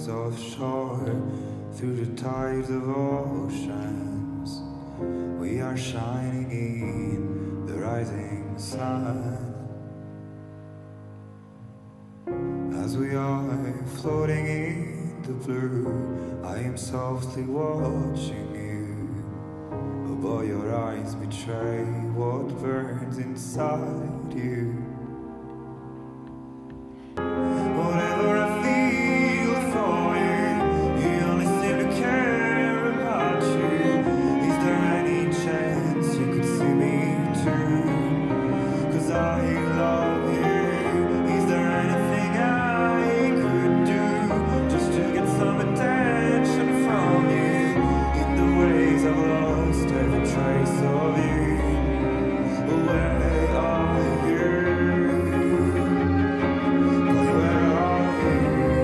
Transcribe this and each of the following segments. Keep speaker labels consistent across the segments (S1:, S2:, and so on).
S1: waves offshore, through the tides of oceans. We are shining in the rising sun. As we are floating in the blue, I am softly watching you. Oh boy, your eyes betray what burns inside you. Whatever I feel for you, you only seem to care about you. Is there any chance you could see me too? 'Cause I love you. Is there anything I could do just to get some attention from you? In the ways I've lost every trace of you. Where are you? Boy, where are you?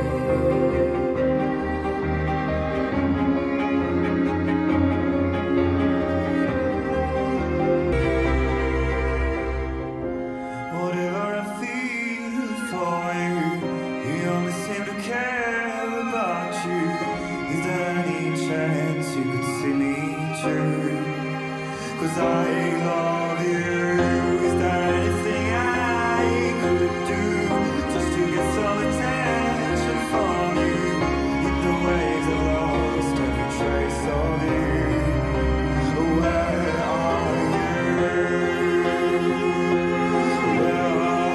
S1: Whatever I feel for you, you only seem to care about you. Is there any chance you could see me too? 'Cause I love you. Is there anything I could do just to get some attention from you? In the ways I've lost every trace of you. Where are you? Where are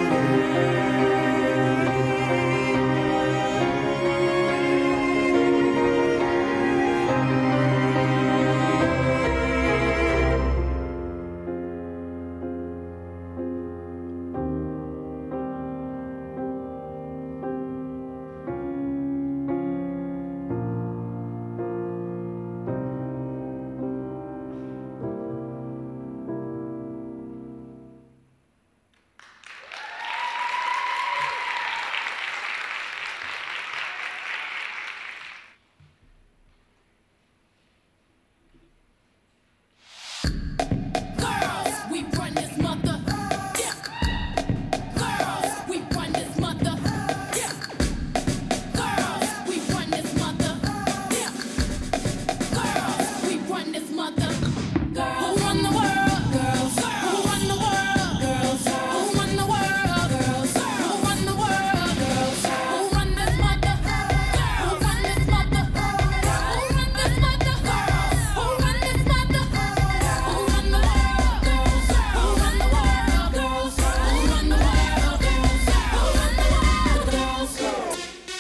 S2: Girls, we run this mother. Yeah. Girls, we run this mother. Yeah. Girls, we run this mother. Yeah. Girls, we run this mother. Who run the world? Girls. Who run the world? Girls. Who run the world? Girls. Who run the world? Girls. Who run this mother? Who run this mother? Who run this mother? Who run this mother? Who run the world? Girls. Who run the world? Girls. Who run the world? Girls. Who run the world? Girls.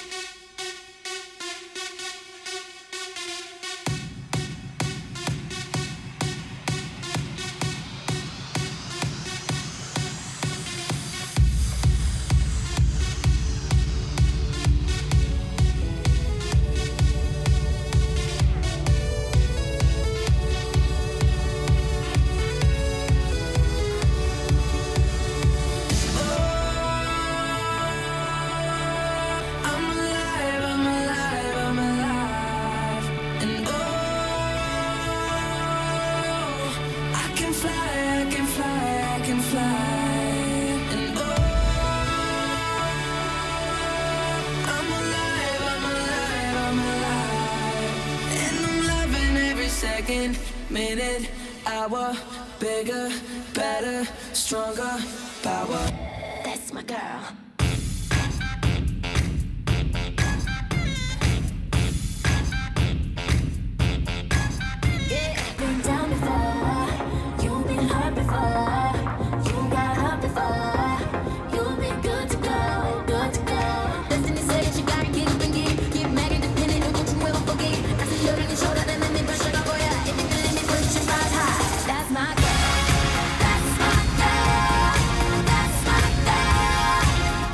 S3: I'm alive, I'm alive, I'm alive. And oh, I can fly, I can fly, I can fly. And oh, I'm alive, I'm alive, I'm alive. And I'm loving every second, minute, hour. Bigger, better, stronger, power.
S2: That's my girl. Been down before, you've been hurt before, you got up before, you'll be good to go, good to go. Destiny says you gotta get up and get mad independent, no don't you ever forget. I see you on your shoulder, then let me brush it off for ya. If you feeling me, push your fries high. That's my girl, that's my girl, that's my girl.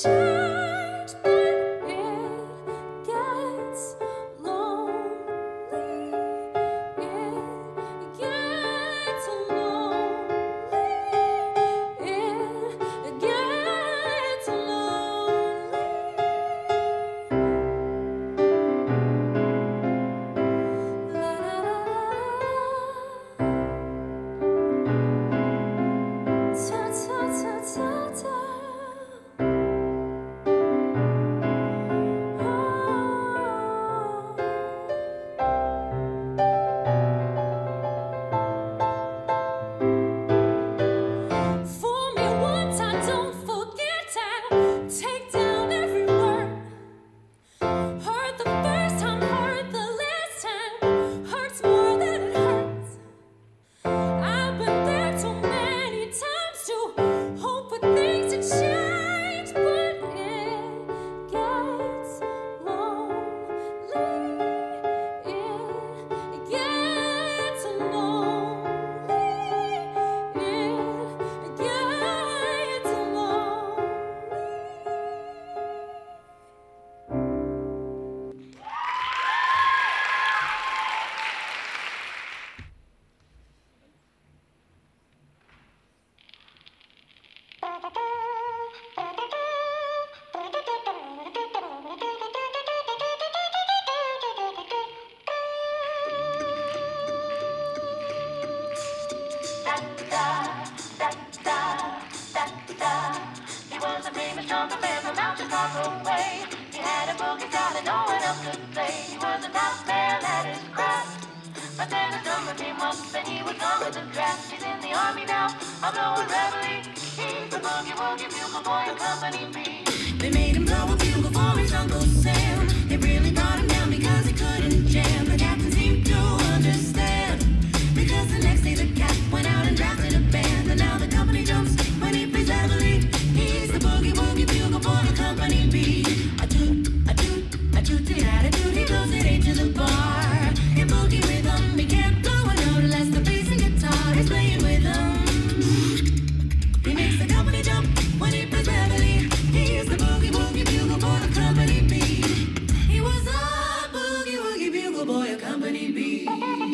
S3: change, but it gets lonely. It gets lonely. It gets lonely. La la la ta ta ta ta ta. For me once, I don't forget and take down every word. Heard the first time, heard the last time. Hurts more than it hurts. I've been there too many times to hope for things to change, but it gets lonely. It gets lonely. It gets lonely.
S4: He was a famous trumpet man from mountains far away. He had a boogie style that no one else could play. He was a top man at his craft. But then the summer came up and he was gone with the draft. He's in the army now, I'm blowing reveille. He's the boogie woogie bugle boy of Company B. They made him blow a bugle for his Uncle Sam. It really brought him down because he couldn't jam. The captain seemed to understand, because the next day the cat went out and drafted a band. And now the company jumps when he plays heavily. He's the boogie woogie bugle boy of Company B. A toot, a toot, a tooty attitude. He blows it into the bar. In boogie rhythm, he can't blow a note unless the bass and guitar is playing with him. He makes the company jump when he plays reveille. He's the boogie woogie bugle boy of Company B. He was a boogie woogie bugle boy of Company B.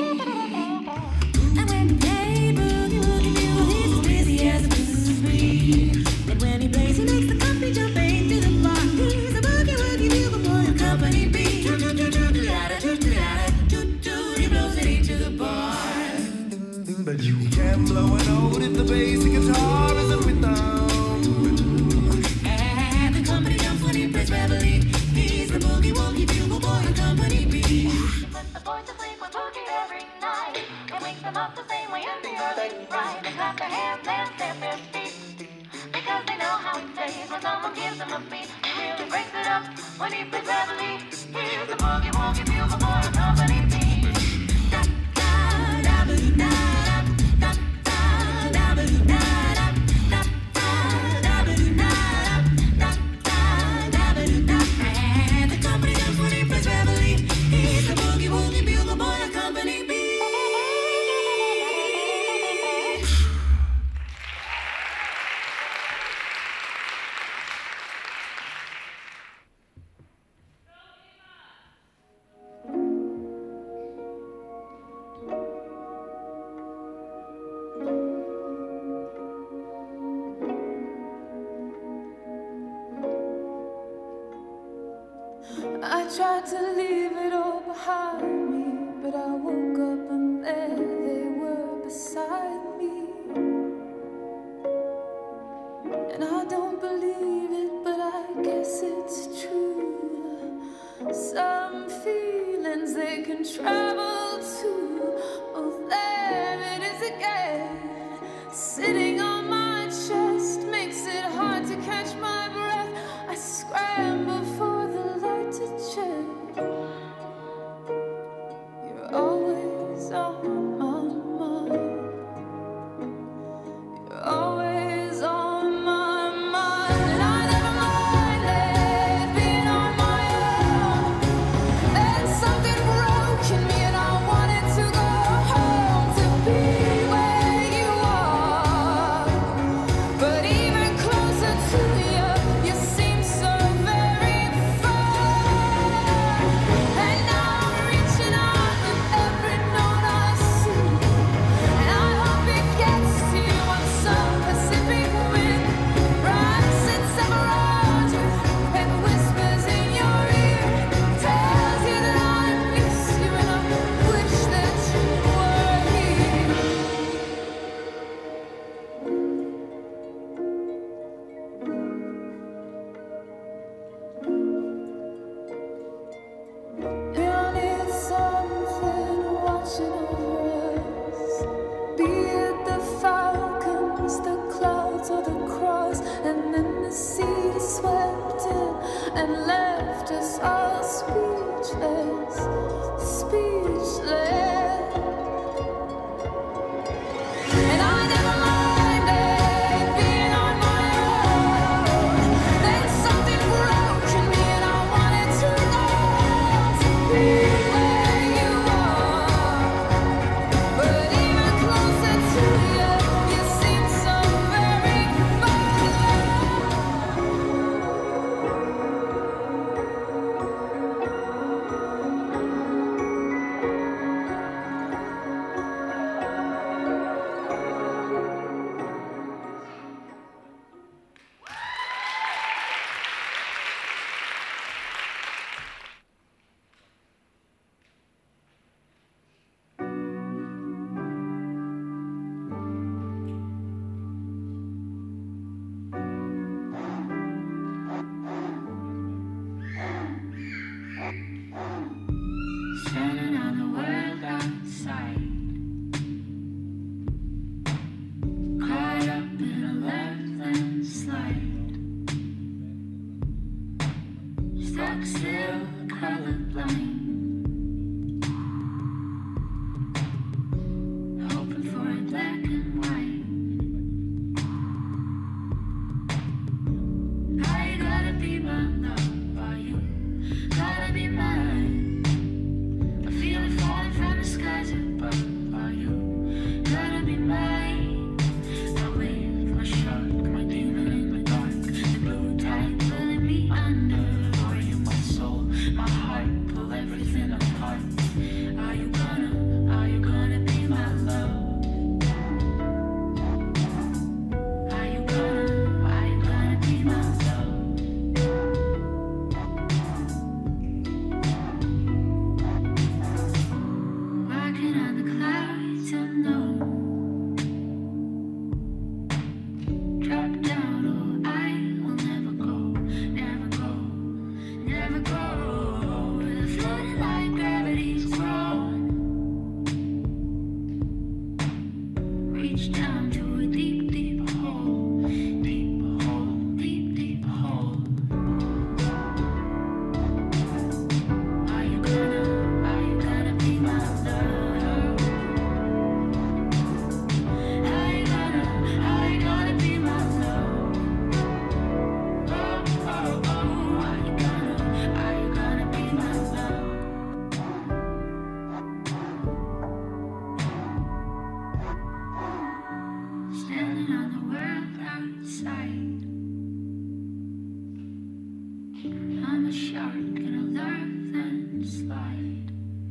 S4: And when he played boogie woogie bugle, he's as busy as a business bee. And when he plays, he makes the company jump into the bar. He's a boogie woogie bugle boy of Company B. Toot toot toot toot toot toot toot toot. He blows it into the bar.
S1: But you can't blow a note if the bass and guitar isn't with them.
S4: And the company jumps when he plays reveille. He's the boogie woogie bugle boy of Company B. He puts the boys to sleep with boogie every night. He wakes them up the same way in the early right. They clap their hands and stamp their feet, because they know how it plays. When someone gives them a beat, he really breaks it up when he plays reveille. He's the boogie woogie bugle boy of Company B. Da da da ba da da da da ba da da da da ba da da ba da. And the company jumps when he plays reveille. He's the boogie woogie bugle boy of Company B.
S3: I tried to leave it all behind me, but I woke up and there they were beside me. And I don't believe it, but I guess it's true. Some feelings they can travel to. Oh, there it is again, sitting on my chest, makes it hard to catch my breath. I scramble for the light to check. You're always on my mind. You're always on my mind. And I never minded being on my own. Then something broke in me and I and left us all speechless, speechless. And I never minded being on my own. Then something broke in me and I wanted to know, to be where you are. But even closer to you, you seem so very
S4: Standing on the world outside, caught up in a left-hand slide, stuck still, colorblind, hoping for a black and white. Are you gonna be my love? Are you gonna be mine? I feel it falling from the skies above. Are you gonna be mine? I wave my shark, my demon in the dark, the blue tide pulling me under. Are you my soul, my heart, pull everything apart? Are you gonna be my love? Are you gonna be my love? Walking on the clouds unknown. Drop down, oh, I will never go, never go, never go. Floating like gravity's grown. Reach down to a deep, deep hole, deep hole, deep, deep hole. Are you gonna be my love? Are you gonna be my love? Oh, oh, oh, are you gonna be my love? Standing on the world outside, I'm a shark in a left-hand slide.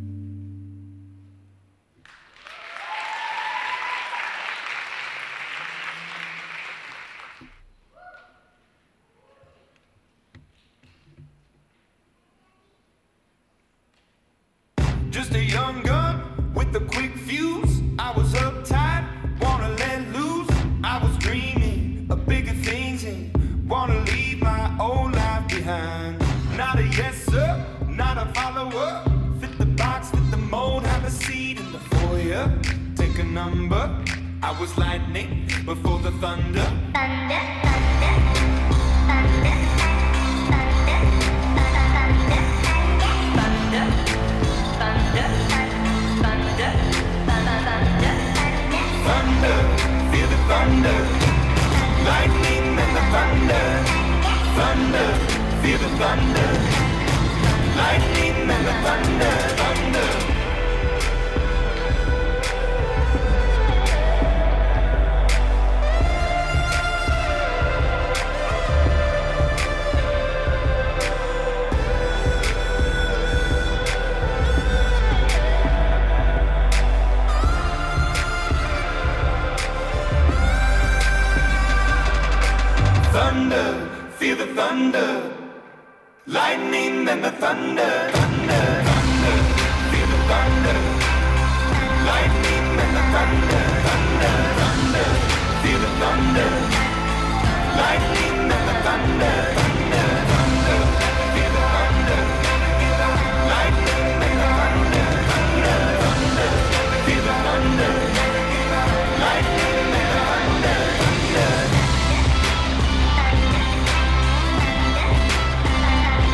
S1: Just a young gun with a quick fuse. I was uptight, wanna let loose. I was dreaming of bigger things and wanna leave my old life behind. Not a yes sir, not a follower. Fit the box, fit the mold, have a seat in the foyer. Take a number. I was lightning before the thunder.
S4: Thunder, thunder, thunder, thunder, thunder, thunder, thunder, thunder,
S1: Thunder, feel the thunder. Lightning and the thunder. Thunder, feel the thunder. Lightning and the thunder. Thunder. Thunder, feel the thunder. Lightning and the thunder. Thunder, thunder, feel the thunder. Lightning and the thunder. Thunder, thunder, feel the thunder. Lightning and the thunder. Thunder, thunder, feel the thunder. Lightning and the thunder. Thunder, thunder, feel the thunder. Lightning and the thunder. Thunder.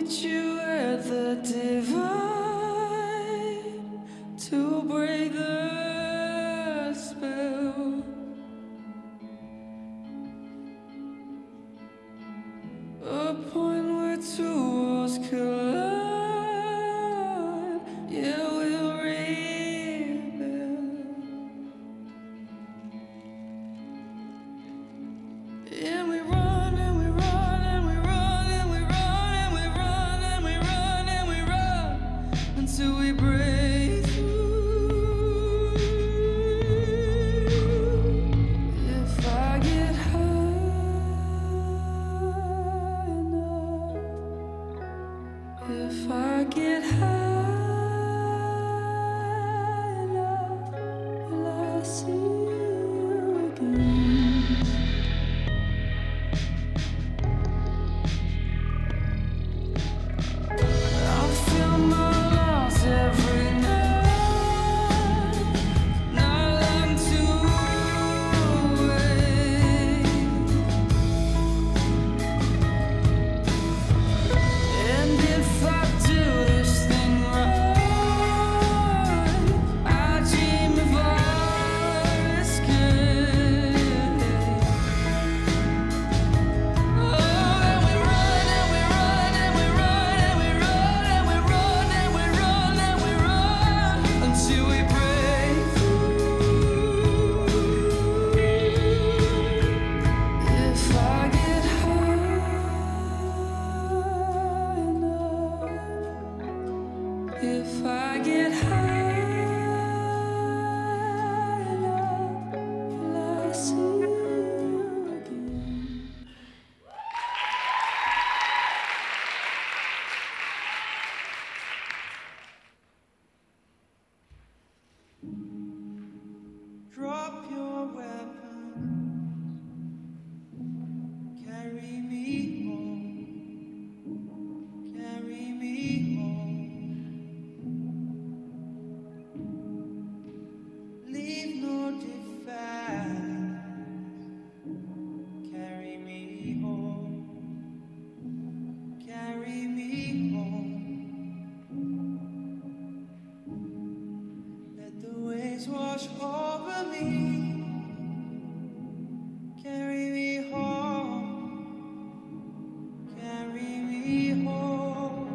S1: meet you at the divide to break the spell. A point where two worlds collide. Yeah, we'll rebuild. And we run and we run and we run and we run and we run and we run and we run until we break through. If I get high enough, if I get high enough, will I see you again? I feel my loss every night, not long to wait. And if I do this thing right, I dream of our escape. Oh, and we run and we run and we run and we run and we run and we run and we run until we break through. If I get high enough, if I get high enough, will I see you again? Drop your weapon, carry me home, carry me home. Leave no defense, carry me home, carry me home. Let the waves wash over me. Carry me home. Carry me home.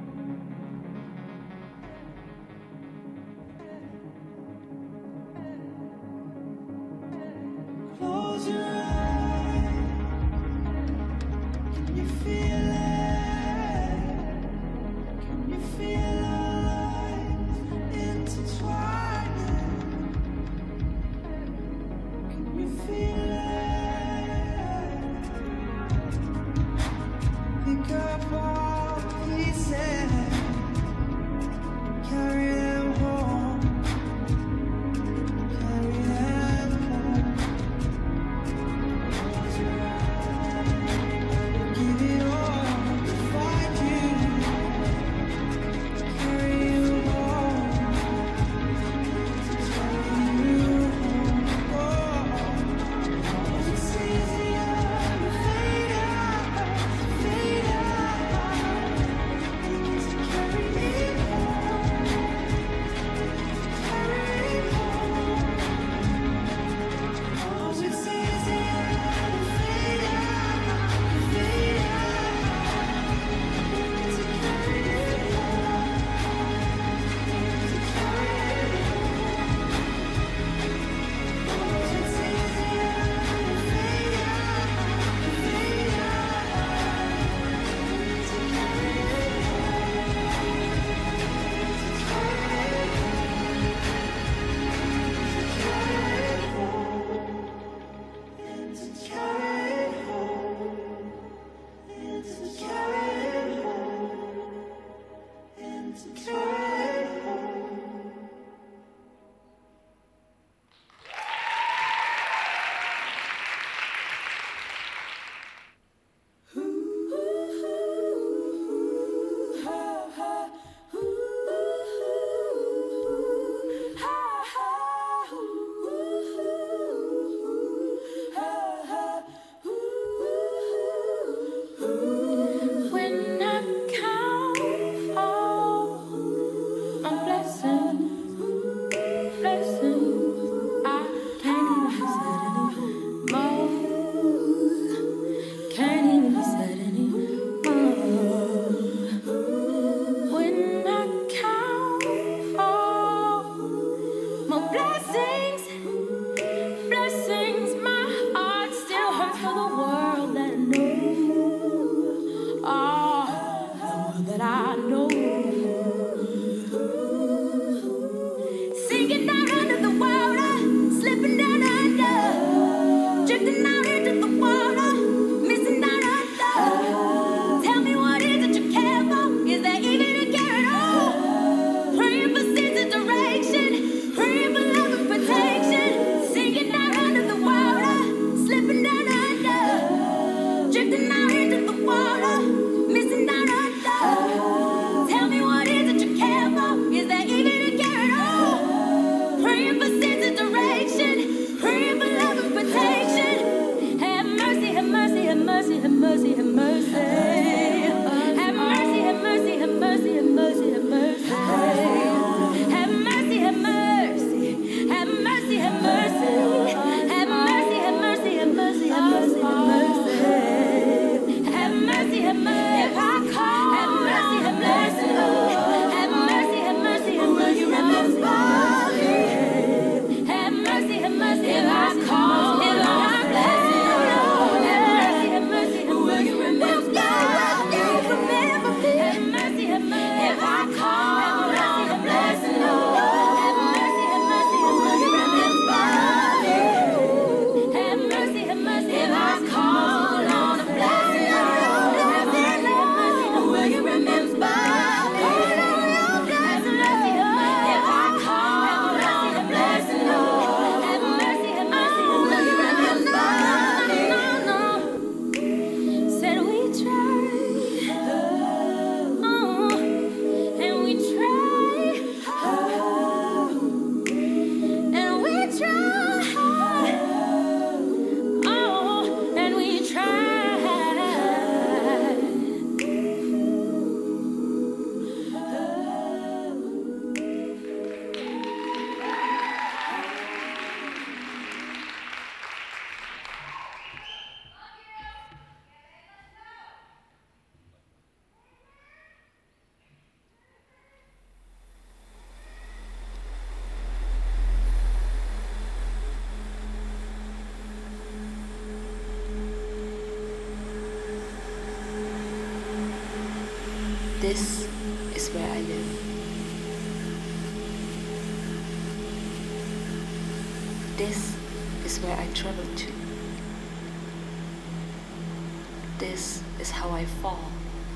S1: Close your eyes. Can you feel it? Can you feel our lives intertwining? Can you feel it? Pick up our
S5: This is where I live. This is where I travel to. This is how I fall.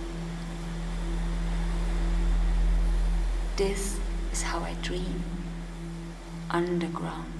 S5: This is how I dream. Underground.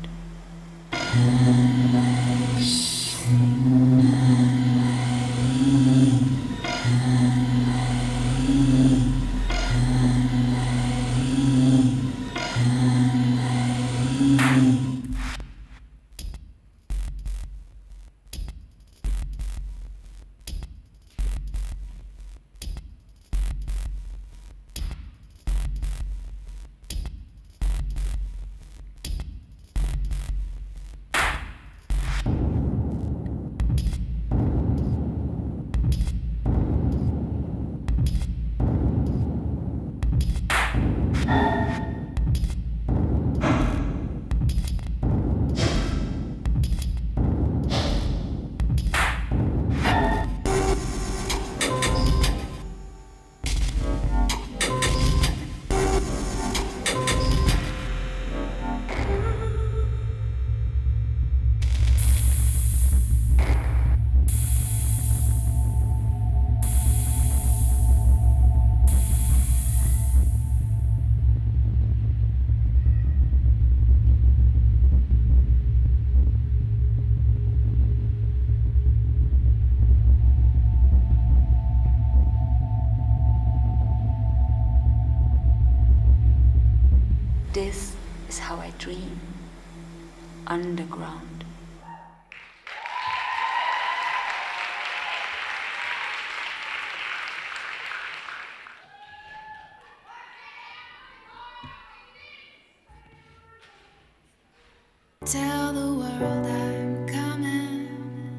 S5: This is how I dream. Underground.
S3: Tell the world I'm coming.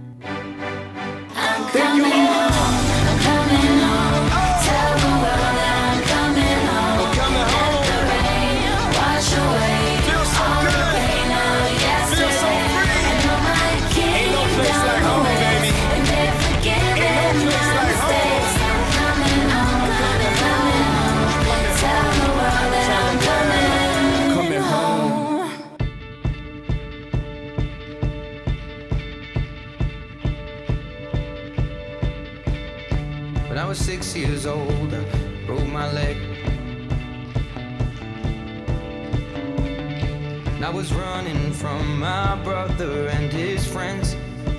S5: I'm coming home. I'm coming home. Tell the world that I'm coming home. Let the rain wash away all the pain of yesterday. I know my kingdom awaits, and they're forgiving my mistakes. I'm coming home. I'm coming home. Tell the world that I'm coming home.
S6: When I was 6 years old, I broke my leg. And I was running from my brother and his friends,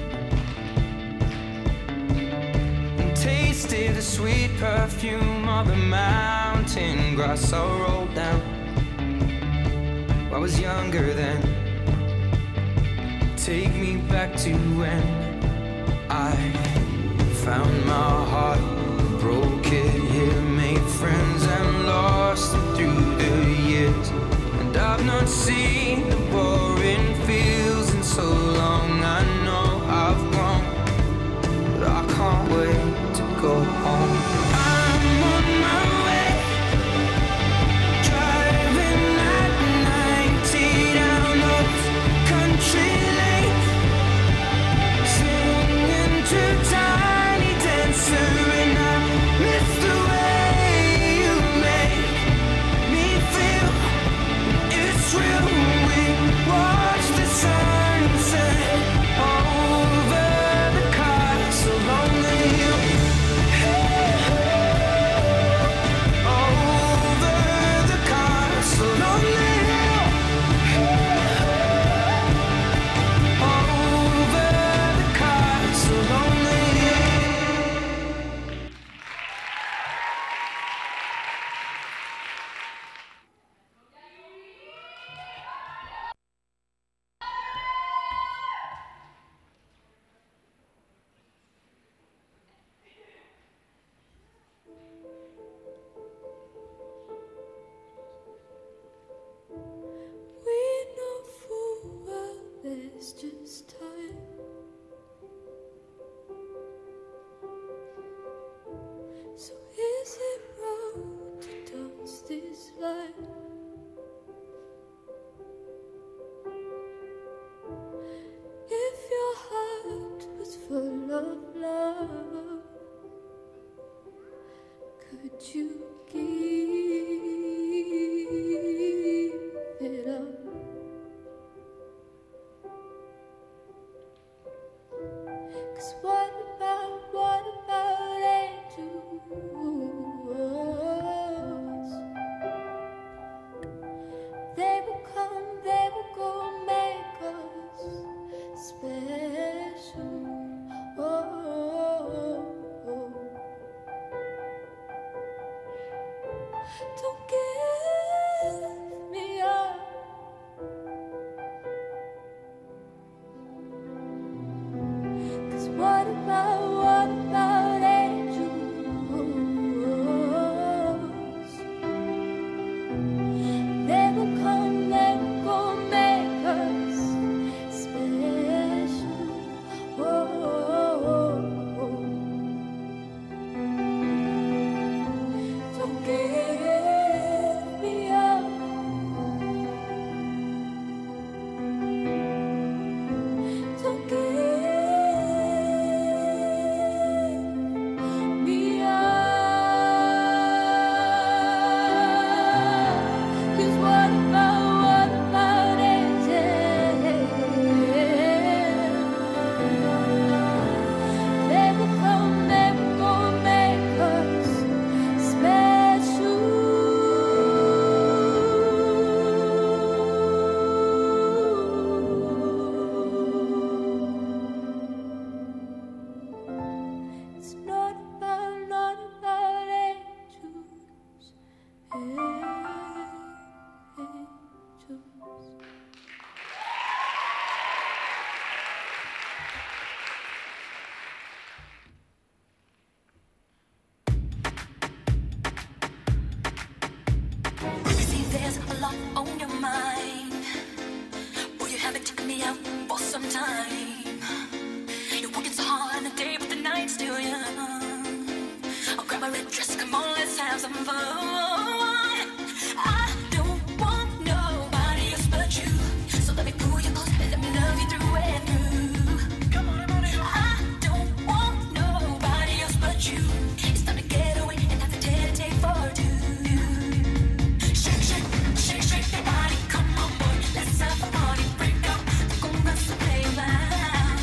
S6: and tasted the sweet perfume of the mountain grass I rolled down. I was younger then. Take me back to when I found my heart, broke it here, made friends and lost them through the years. And I've not seen the boring fields in so long. I know I've grown, but I can't wait to go home. I'm on my way, driving at 90 down those country lanes, singing to Tiny Dancer, and I miss the way you make me feel. It's real.
S3: Could you give it up? 'Cause what about angels? They will come, they will go, make us special. Don't give me up. 'Cause what about angels? They will come, they will go, make us special. Don't give me up. Don't give me up. 'Cause what about angels? They will come, they will go, make us special. It's not about angels. Angels.
S5: See, there's a lot on your mind. Well, you haven't taken me out for some time. You're working so hard in the day, but the night's still young. I'll grab my red dress, come on, let's have some fun. I don't want nobody else but you. So let me pull you close and let me love you through and through. Come on, everybody. I don't want nobody else but you. It's time to get away and have a take for two. Shake, shake, shake, shake your body. Come on, boy, let's have a party. Break up the chorus and play loud.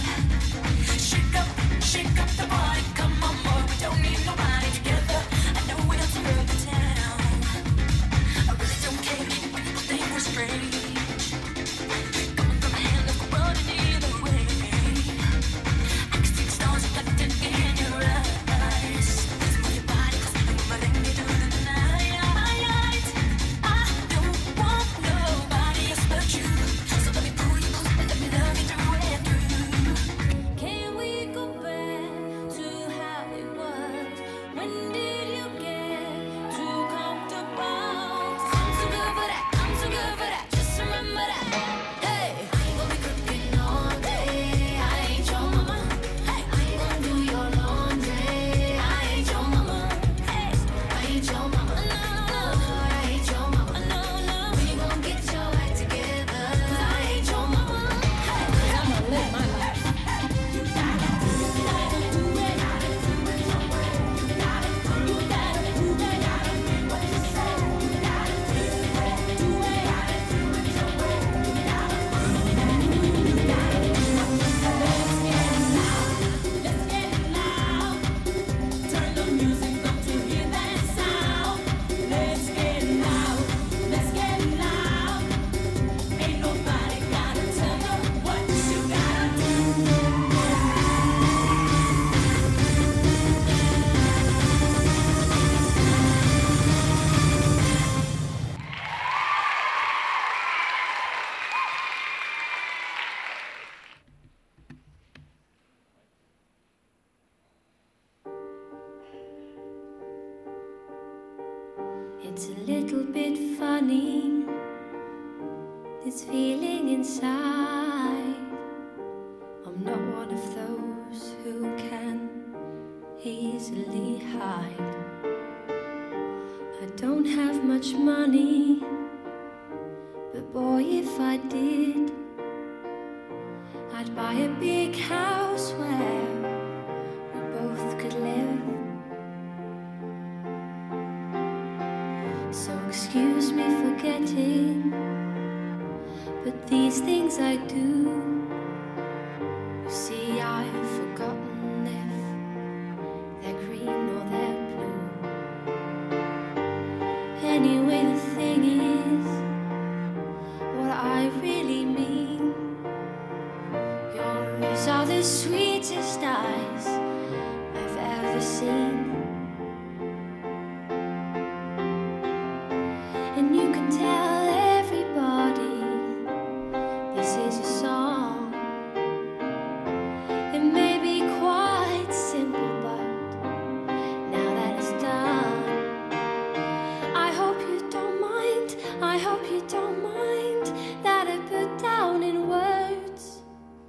S5: Shake up the body. Come on, boy, we don't need nobody together. I know we'll turn the town. I really don't care if people think we're strange. Come on, grab my hand, let's go running either way. I can see the stars reflected in your eyes. Move your body, 'cause you're letting me do the night. I don't want nobody else but you. So let me pull you close and let me love you through and through.
S3: Can we go back to how it was? When did you get too comfortable? I'm too good for that. I'm too good for that. Just remember that. Hey, I ain't gonna be cooking all day. I ain't your mama. Hey, I ain't gonna do your laundry. I ain't your mama. Hey, I ain't your mama. No, I ain't your mama. No. When you gonna get your act together? 'Cause I ain't your mama. Hey, I'ma live my life. It's a little bit funny, this feeling inside. I'm not one of those who can easily hide. I don't have much money, but boy, if I did, I'd buy a big house where we both could live. So excuse me for getting, but these things I do. You see, I've forgotten if they're green or they're blue. Anyway, the thing is, what I really mean, yours are the sweetest eyes I've ever seen. And you can tell everybody this is a song. It may be quite simple, but now that it's done, I hope you don't mind, I hope you don't mind that I put down in words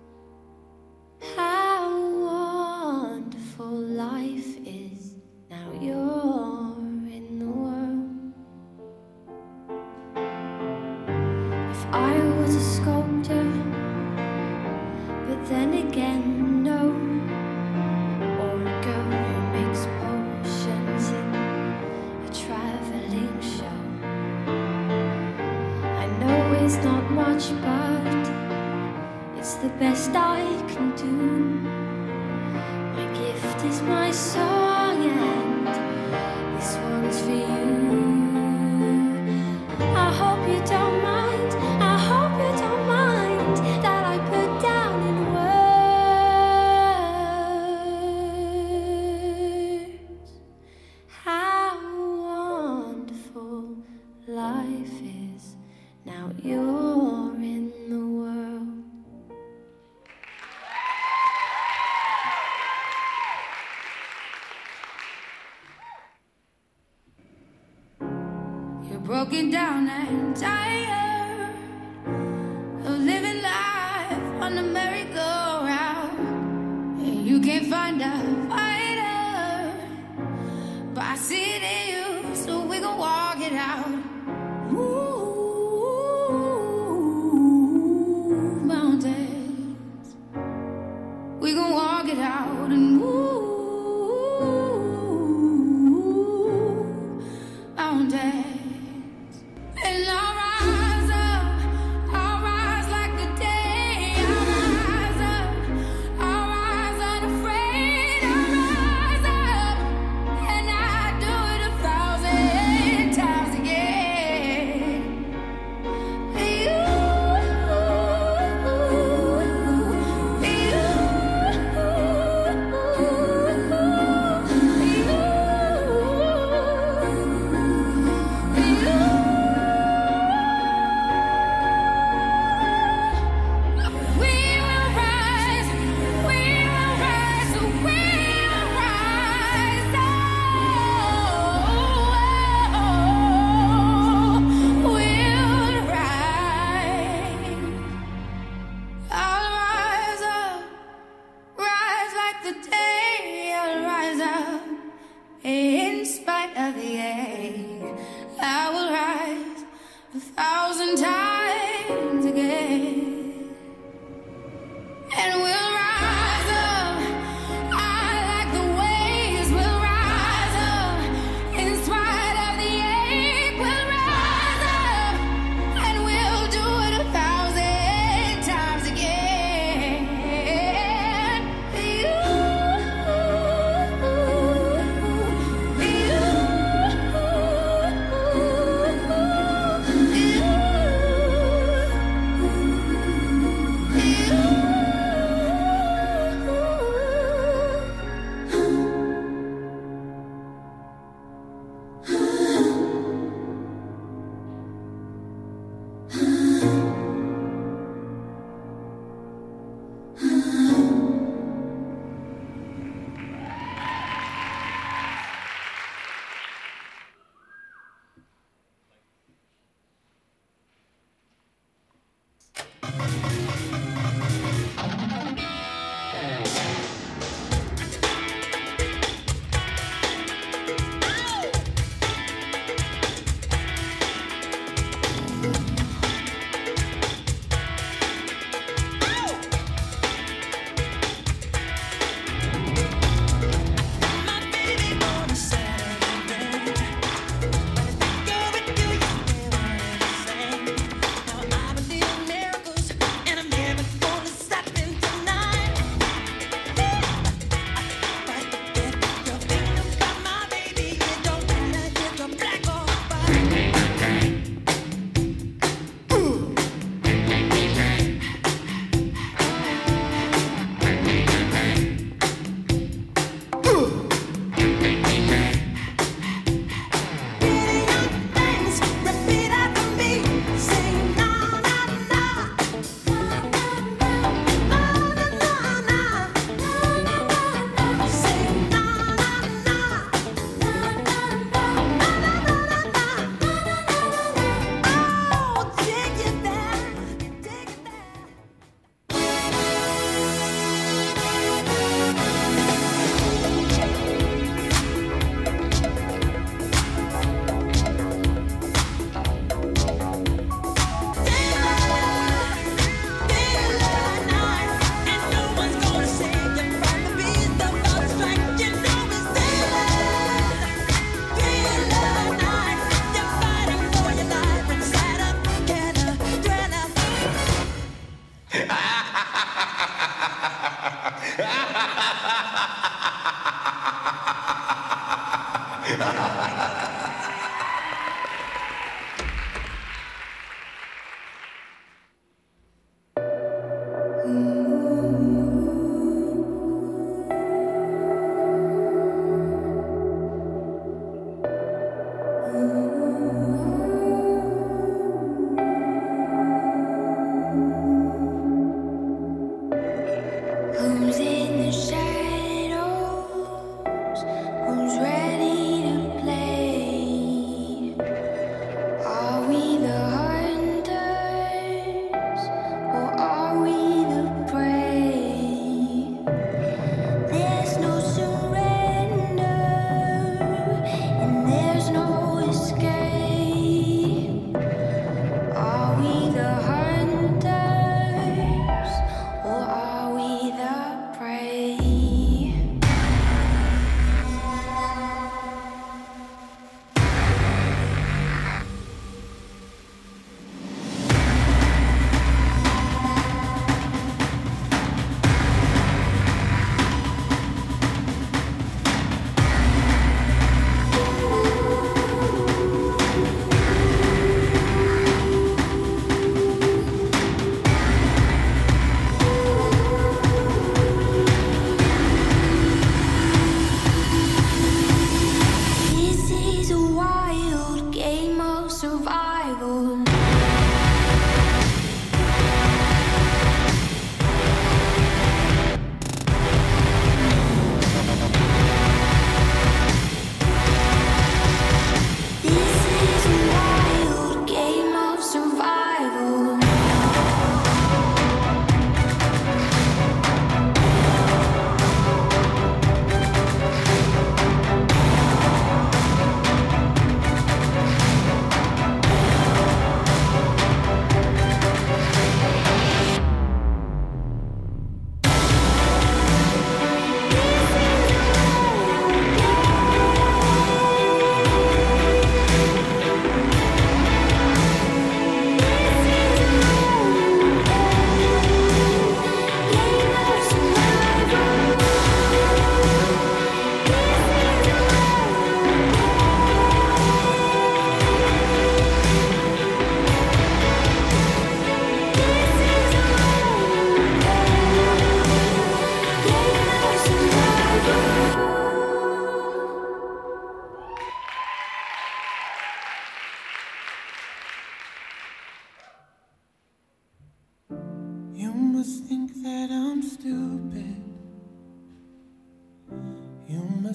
S3: how wonderful life is now you're in the world. If I was a sculptor, but then again, no, or a girl who makes potions in a traveling show. I know it's not much, but it's the best I can do. My gift is my song, and this one's for you. I hope you don't mind, I hope you don't mind that I put down in words how wonderful life is now you're in the world.
S5: You're broken down and tired of living life on the merry-go-round, and you can't find a fighter, but I see it in you, so we gon' walk it out. Move mountains, we gon' walk it out and move mountains. And I'll rise up, I'll rise like the day. I'll rise up, I'll rise unafraid. I'll rise up, and I'll do it 1,000 times again.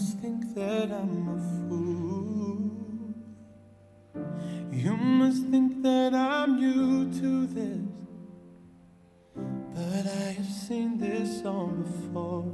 S1: must think that I'm a fool. You must think that I'm new to this, but I have seen this song before.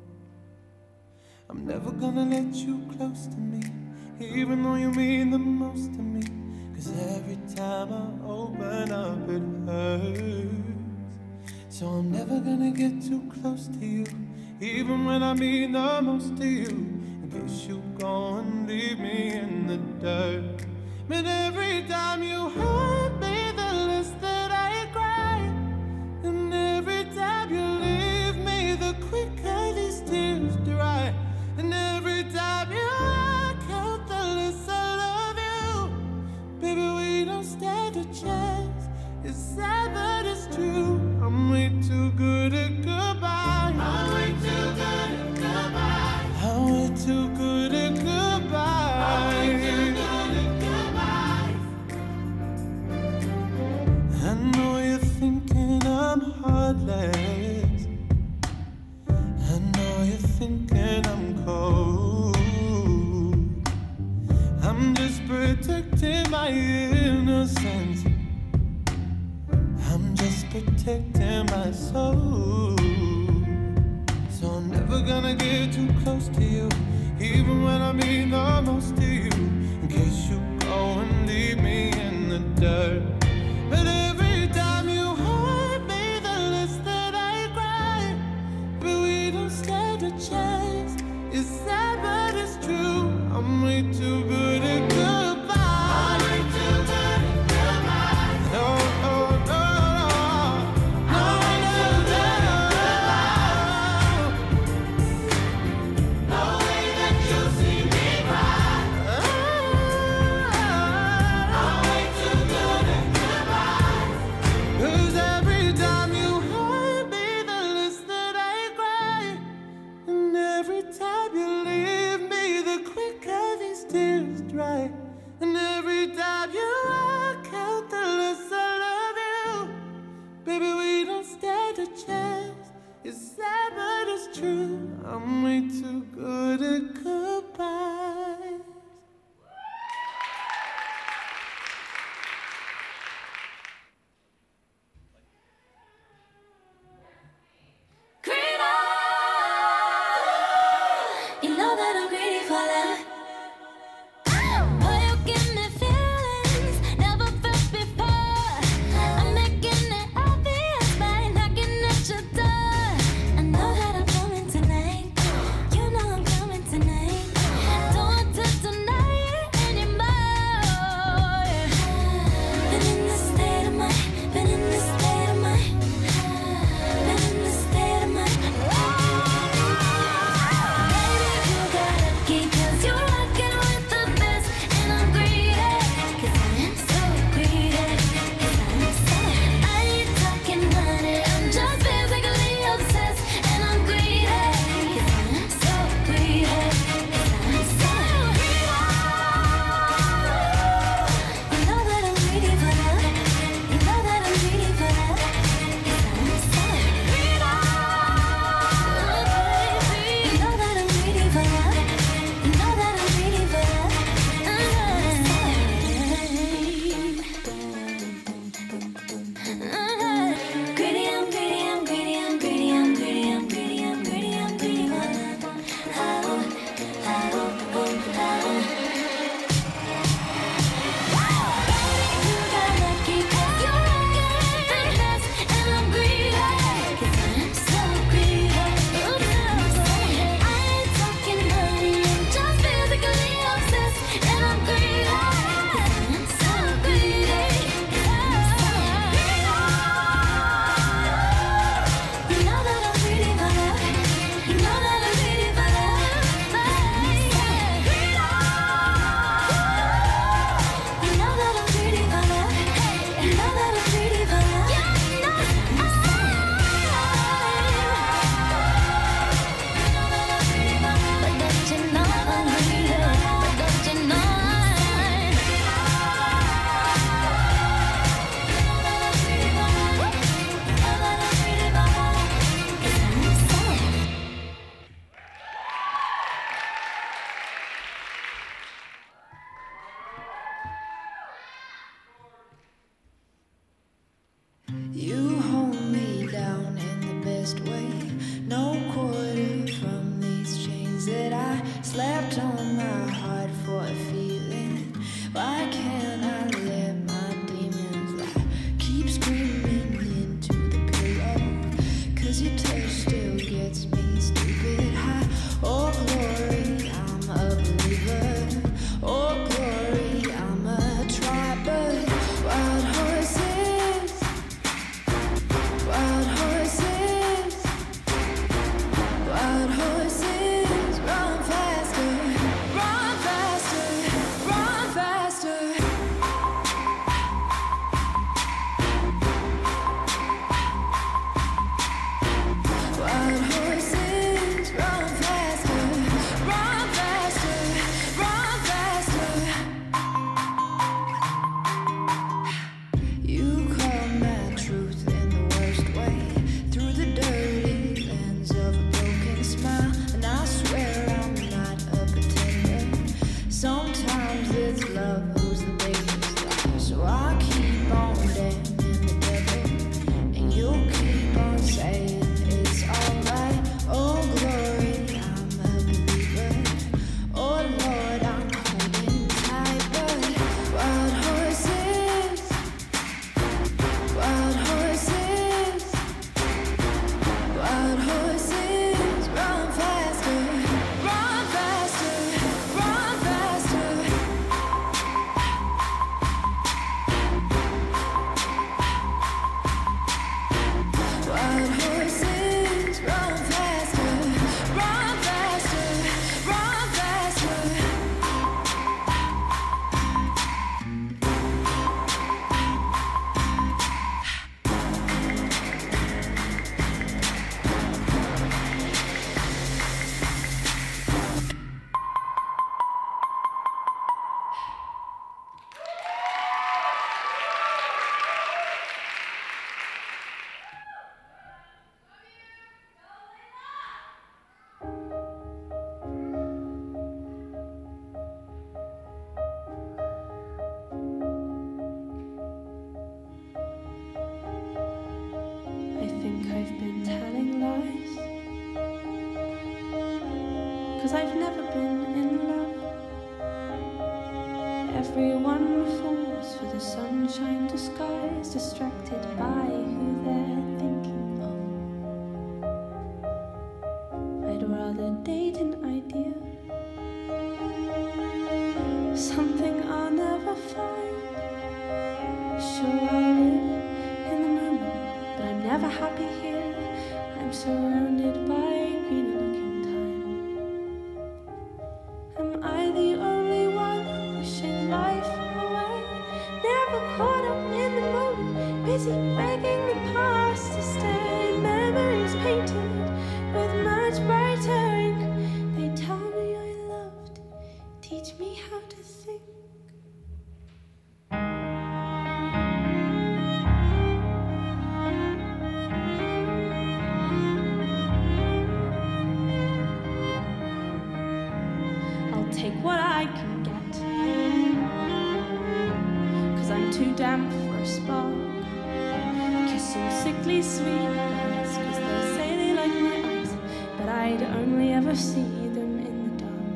S1: I'm never gonna let you close to me, even though you mean the most to me. 'Cause every time I open up it hurts. So I'm never gonna get too close to you, even when I mean the most to you, in case you go and leave me in the dirt. But every time you hurt me, the less that I cry. And every time you leave me, the quicker these tears dry. And every time you walk out, the less I love you. Baby, we don't stand a chance. It's sad, but it's true. I'm way too good at goodbye. I'm way too good at goodbye. I'm way too good at goodbye. I'm way too good at goodbye. I know you're thinking I'm heartless. I know you're thinking I'm cold. I'm just protecting my innocence. I'm just protecting my soul. So I'm never gonna get too close to you, even when I mean the most to you, in case you go and leave me in the dirt. But every time you hurt me, the less that I cry. But we don't stand a chance. It's sad, but it's true. I'm way too good at goodbye. I'm way too good at goodbye. No, no, no. And every time you walk out, the less I love you. Baby, we don't stand a chance. It's sad, but it's true. I'm way too good at goodbyes.
S3: You know that I'm greedy for love. Boy, you give me feelings never felt before. I'm making it obvious by knocking at your door. I know that I'm coming tonight. You know I'm coming tonight. Everyone falls for the sunshine disguise, distracted by who they're thinking of. I'd rather date an idea, something I'll never find. Sure, I'll live in the moment, but I'm never happy here. I'm surrounded by greener looking time. Am I the only one wishing life away? Never caught up in the moment, busy begging the past to stay. Memories painted with much brighter ink. They tell me I loved, teach me how to think. Take what I can get, 'cause I'm too damp for a spark. Kissing sickly sweet guys, 'cause they say they like my eyes, but I'd only ever see them in the dark.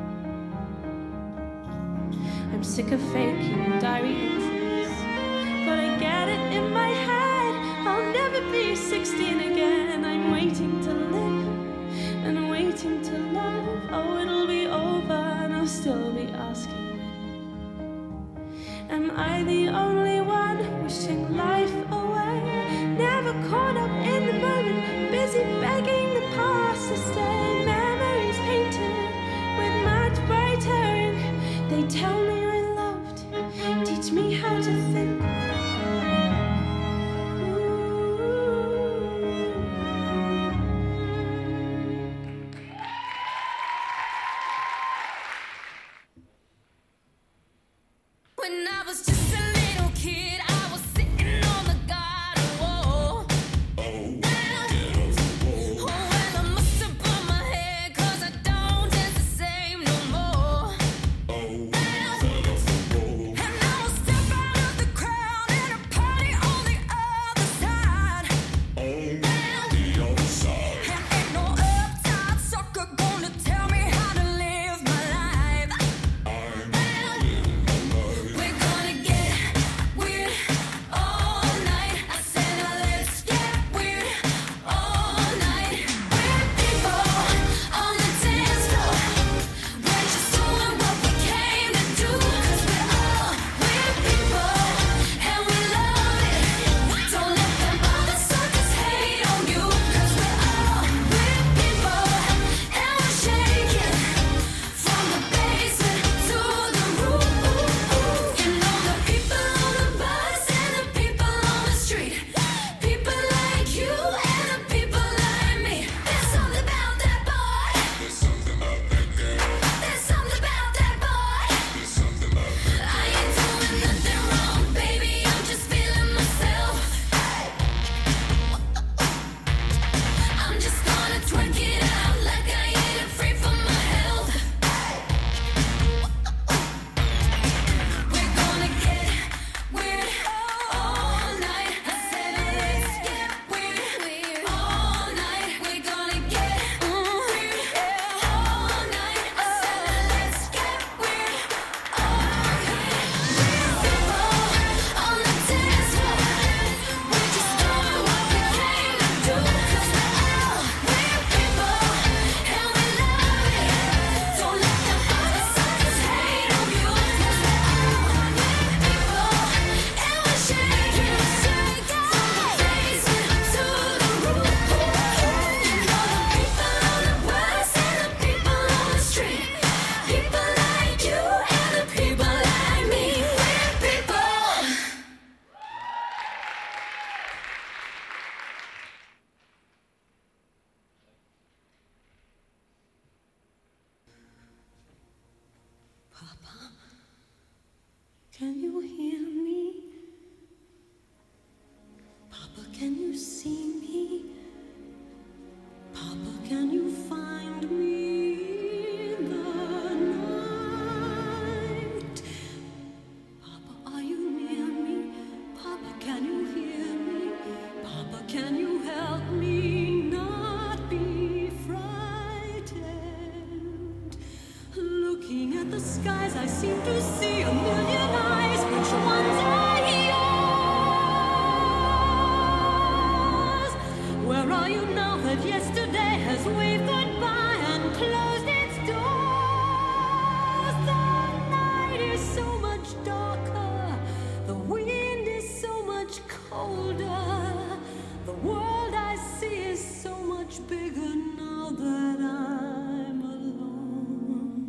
S3: I'm sick of faking diary entries, gotta get it in my head. I'll never be 16 again. I'm waiting to live and waiting to love. Oh, it'll be over and I'll still be asking when. Am I the only one wishing life away? Never caught up in the moment, busy begging the past to stay. Memories painted with much brighter ink. They tell me I loved, teach me how to think.
S2: When I was just a little kid, I was sitting on the garden wall. Oh, well, I must have bumped my head, 'cause I don't dance the same no more. And I will step out of the crowd and a party on the other side. And ain't no uptight sucker gonna tell me how to live my life. We're gonna get
S3: a million eyes. Which ones are yours? Where are you now that yesterday has waved goodbye and closed its doors? The night is so much darker, the wind is so much colder. The world I see is so much bigger now that I'm alone.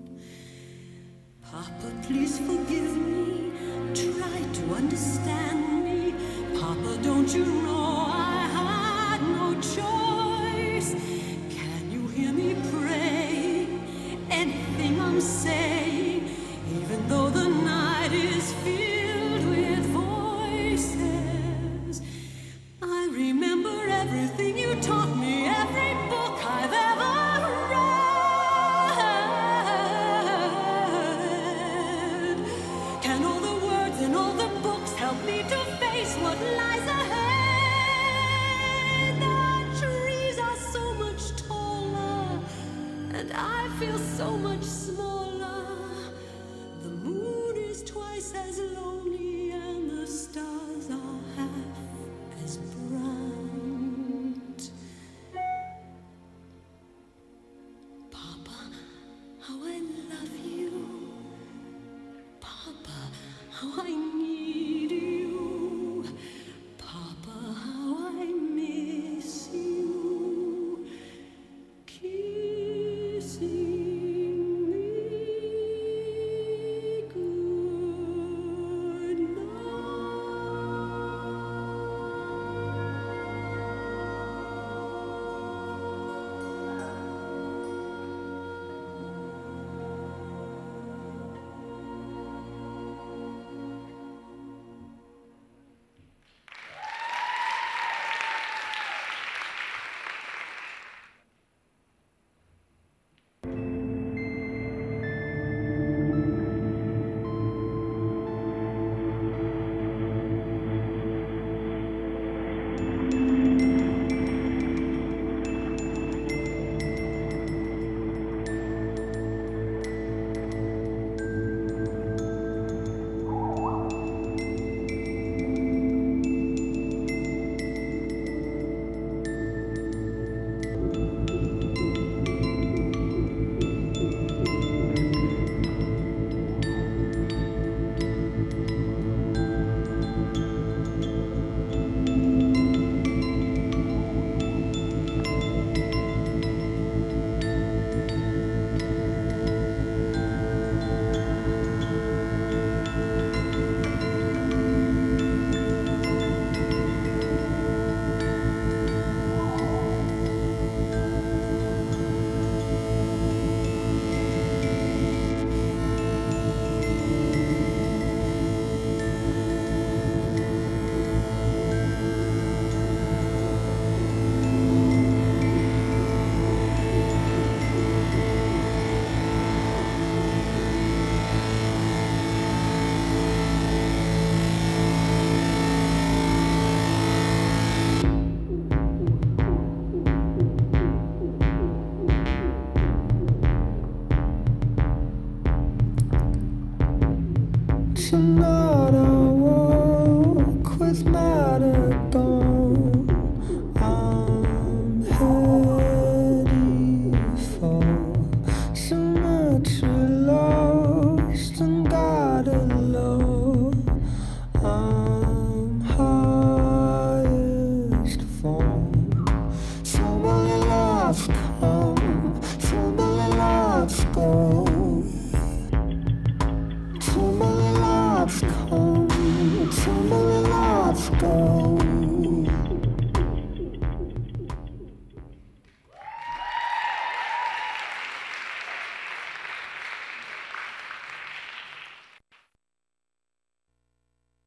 S3: Papa, please forgive me. Try to understand me. Papa, don't you know I had no choice? Can you hear me pray? Anything I'm saying, even though the night is filled with voices. I remember everything you taught me, every book I've ever read. Can all the words in all the books help me to face what lies ahead? The trees are so much taller, and I feel so much smaller. The moon is twice as lonely, and the stars are half as bright. Papa, how I love you. Papa, how I need you. Papa, how I miss you. Kissing me
S6: Tonight I walk with matter gone. I'm heading for symmetry lost and got alone. I'm highest form. So many lives come, so many lives go. Come, so many lives go.